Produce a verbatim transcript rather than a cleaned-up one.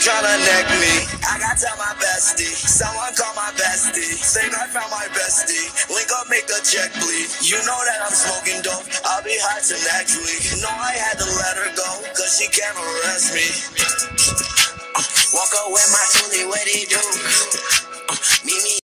tryna neck me. I gotta tell my bestie, someone call my bestie. Think I found my bestie, link up, make the check bleed. You know that I'm smoking dope, I'll be high till next week. No, I had to let her go, cause she can't arrest me.